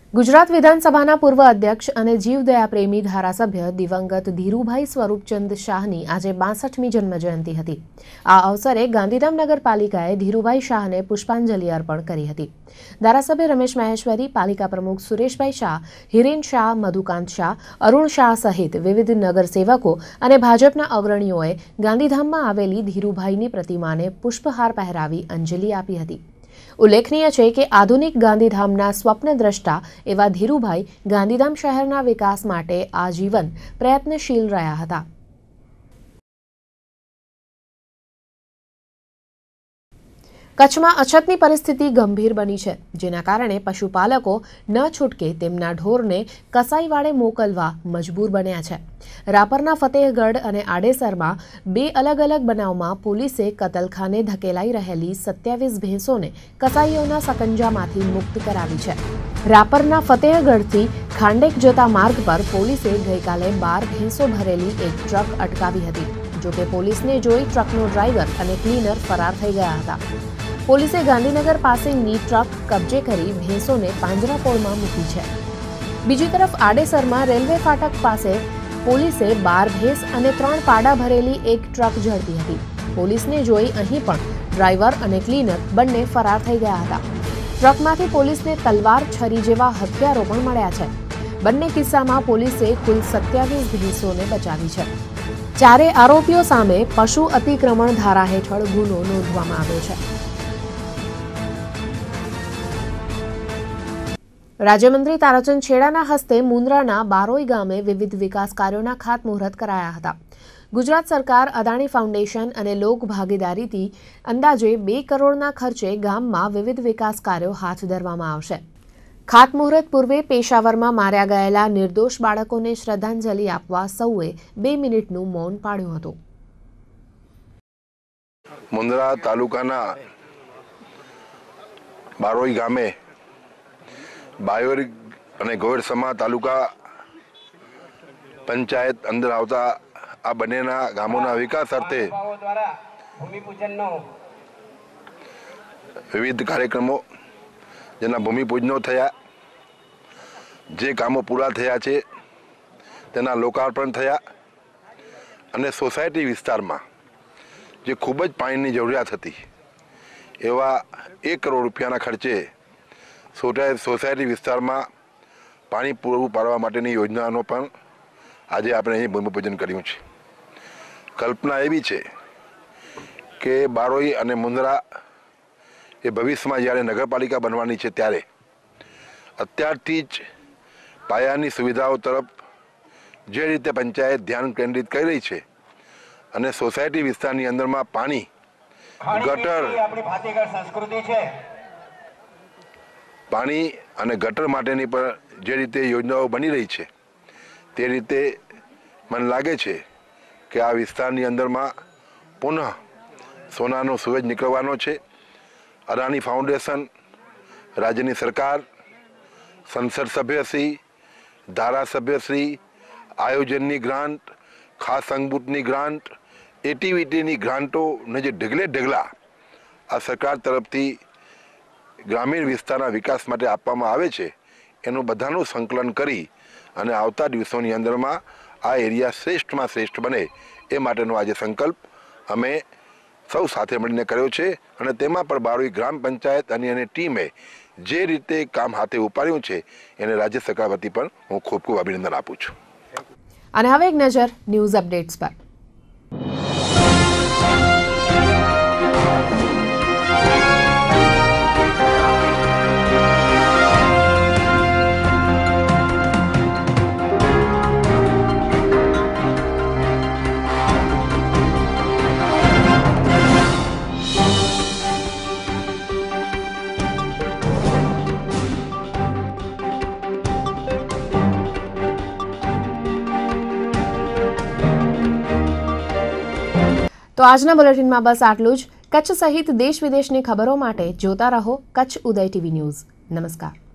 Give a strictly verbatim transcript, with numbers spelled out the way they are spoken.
गुजरात विधानसभाના પૂર્વ અધ્યક્ષ અને જીવદયા પ્રેમી ધારાસભ્ય દિવંગત ધીરુભાઈ સ્વરૂપચંદ શાહની આજે બાસઠમી જન્મજયંતિ હતી। આ અવસરે ગાંધીધામ નગરપાલિકાએ ધીરુભાઈ શાહને પુષ્પાંજલિ અર્પણ કરી હતી। ધારાસભ્ય રમેશ મહેશ્વરી, પાલિકા પ્રમુખ સુરેશભાઈ શાહ, હિરેન શાહ, મધુકાંત શાહ, અરુણ શાહ સહિત વિવિધ નગરસેવકો અને ભાજપના અગ્રણીઓએ ગાંધીધામમાં આવેલી ધીરુભાઈની પ્રતિમાને પુષ્પહાર પહેરાવી અંજલિ આપી હતી। उल्लेखनीय है कि आधुनिक गांधीधामना स्वप्नद्रष्टा एवा धीरुभाई गांधीधाम शहरना विकास माटे आजीवन प्रयत्नशील रह्या हता। कच्छमां अछतनी परिस्थिति गंभीर बनी है, जेना कारणे पशुपालको न छूटके तेमना ढोरने कसाईवाड़े मोकलवा मजबूर बन्या छे। रापरना फतेहगढ़ अने आडेसरमां बे अलग अलग बनावमां पोलीसे कतलखाने धकेलाई रहेली सत्यावीस भैंसोने कसाईओना सकंजामांथी मुक्त करावी छे। रापरना फतेहगढ़थी खांडेक जता मार्ग पर पोलीसे गईकाले बार भैंसो भरेली एक ट्रक अटकावी हती। जो के पोलीसने जोई ट्रकनो ड्राइवर अने क्लीनर फरार थई गया हता। पोलीसे गांधीनगर पासेनी ट्रक कब्जे करी भैंसोने પાંજરાપોળમાં મૂકી છે। બીજી તરફ આડેસરમાં રેલવે ફાટક પાસે પોલીસે બાર ભેંસ અને ત્રણ પાડા ભરેલી એક ટ્રક ઝડપી હતી। પોલીસને જોઈ અહીં પણ ડ્રાઈવર અને ક્લીનર બંને ફરાર થઈ ગયા હતા। ટ્રકમાંથી પોલીસને તલવાર, છરી જેવા હથિયારો પણ મળ્યા છે। બંને કિસ્સામાં પોલીસે કુલ સત્યાવીસ ભેંસોને બચાવી છે। ચારે આરોપીઓ સામે પશુ અતિક્રમણ ધારા હેઠળ ગુનો નોંધવામાં આવ્યો છે। राज्यमंत्री ताराचंद छेड़ाना हस्ते मुंद्राना बारोई गामे विविध विकास कार्यों खातमुहूर्त कराया हता। गुजरात सरकार अदाणी फाउंडेशन अने लोक भागीदारीथी अंदाजे बे करोड़ना खर्चे गाममां विविध विकास कार्यों हाथ धरवामां आवशे। खातमुहूर्त पूर्वे पेशावरमां मार्या गयेला निर्दोष बाळकोने श्रद्धांजलि आपवा सौए बे मिनिटनुं मौन पाळ्युं हतुं। मुंद्रा तालुकाना बारोई गामे बायोर અને ગોળસમા તાલુકા પંચાયત અંદર આવતા આ બંનેના ગામોના વિકાસ અર્થે ભૂમિપૂજનનો વિવિધ કાર્યક્રમો જેના ભૂમિપૂજનો થયા, જે કામો પૂરા થયા છે તેના લોકાર્પણ થયા અને સોસાયટી વિસ્તારમાં જે ખૂબ જ પાણીની જરૂરિયાત હતી એવા એક કરોડ રૂપિયાના ખર્ચે सोसायटी विस्तार में पानी पूरु पाड़वा माटेनी योजनानो पण आज आपणे अहीं भूमिपूजन कर्युं छे। कल्पना एवी छे के बारोई अने मुंद्रा ए भविष्य में ज्यारे नगरपालिका बनवानी छे त्यारे अत्यारथी ज पायानी सुविधाओं तरफ जे रीते पंचायत ध्यान केंद्रित करी रही छे अने सोसायटी विस्तारनी अंदरमां पानी गटर आपणी भातीगढ़ संस्कृति छे पानी અને ગટર માટેની પર જે રીતે યોજનાઓ બની રહી છે તે રીતે મને લાગે છે કે આ વિસ્તારની અંદરમાં પુનઃ સોનાનો સૂરજ નીકળવાનો છે। અદાણી ફાઉન્ડેશન, રાજ્યની સરકાર, સંસદ સભ્યશ્રી, ધારાસભ્યશ્રી, આયોજનની ગ્રાન્ટ, ખાસ અંગબૂટની ગ્રાન્ટ, એટીવીટીની ગ્રાન્ટોને જે ઢગલે ઢગલા આ સરકાર તરફથી ग्रामीण विस्तारना विकास माटे आपवामां आवे छे एनुं बधानुं संकलन करी अने आवता दिवसोनी अंदरमां आ एरिया श्रेष्ठमां श्रेष्ठ बने ए माटेनो आज संकल्प अमे सौ साथे मळीने कर्यो छे अने तेमां पण बारोई ग्राम पंचायत अने एनी टीमे जे रीते काम हाथे उपाड्युं छे एने राज्य सरकार वती पण हुं खूब खूब अभिनंदन आपुं छुं। अने हवे एक नजर न्यूज अपडेट्स पर। तो आजना बुलेटिन में बस आटलू ज। कच्छ सहित देश विदेश की खबरों माटे जोता रहो कच्छ उदय टीवी न्यूज। नमस्कार।